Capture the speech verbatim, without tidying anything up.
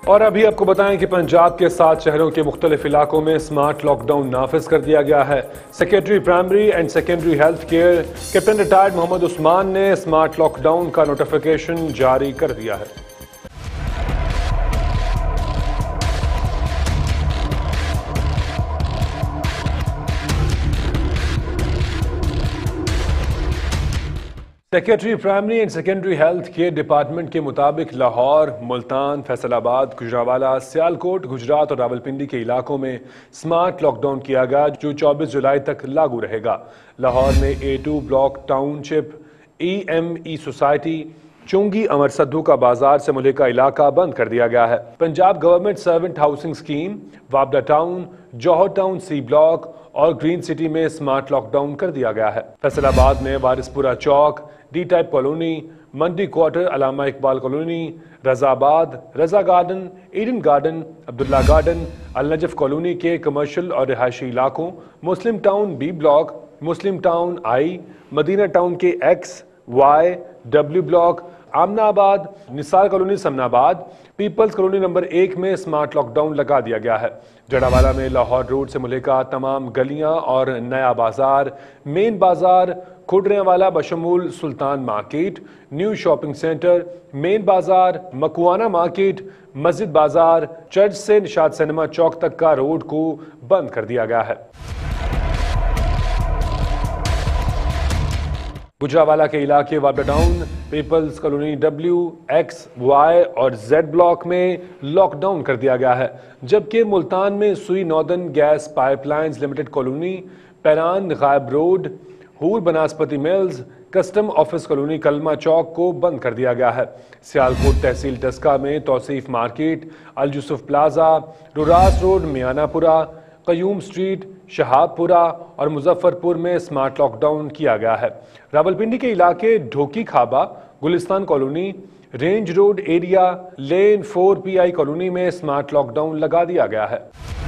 और अभी आपको बताएं कि पंजाब के सात शहरों के मुख्तलिफ इलाकों में स्मार्ट लॉकडाउन नाफिज कर दिया गया है। Secretary primary and secondary health care captain retired Mohammad Usman ने स्मार्ट लॉकडाउन का नोटिफिकेशन जारी कर दिया है। Secretary primary and secondary health care department के मुताबिक लाहौर, मुल्तान, फैसलाबाद, गुजरावाला, सियालकोट, गुजरात और रावलपिंडी के इलाकों में स्मार्ट लॉकडाउन किया गया जो चौबीस जुलाई तक लागू रहेगा। लाहौर में A two block township, E M E society, Chungi Amar Saddu का बाजार से मुल्क का इलाका बंद कर दिया गया है। Punjab government servant housing scheme, Wapda town, Johar town C block और ग्रीन सिटी में स्मार्ट लॉकडाउन कर दिया गया है। फैसलाबाद में Warispura Chowk, D type colony, Mandi quarter, Allama Iqbal colony, Razabad, Raza garden, Eden garden, Abdullah garden, Al Najaf colony के कमर्शियल और रिहायशी इलाकों, Muslim town B block, Muslim town I, Madina town के X, Y, W block, Aminabad, Nisar colony Samanabad, peoples colony number एक में स्मार्ट लॉकडाउन लगा दिया गया है। जड़ावाला में लाहौर रोड से मुल्का तमाम गलियां और नया बाजार, मेन बाजार, खुडरेवाला बशमूल Sultan market, new shopping center, main बाजार, मकुआना मार्केट, मस्जिद बाजार, चर्च से निशाद सिनेमा चौक तक का रोड को बंद कर दिया गया है। गुजरावाला के इलाके Wapda town, peoples colony W, X, Y और जेड ब्लॉक में लॉकडाउन कर दिया गया है, जबकि मुल्तान में Sui northern gas pipelines limited colony, Peeran Ghaib road, Hoor Banaspati mills, custom office colony Kalma Chowk को बंद कर दिया गया है। सियालकोट तहसील टस्का में Tauseef market, Al Yousuf plaza, Ruras road, Mianapura, Qayyum street, Shahabpura और मुजफ्फरपुर में स्मार्ट लॉकडाउन किया गया है। रावलपिंडी के इलाके Dhoki Khaba, Gulistan colony, range road area, lane four P I colony में स्मार्ट लॉकडाउन लगा दिया गया है।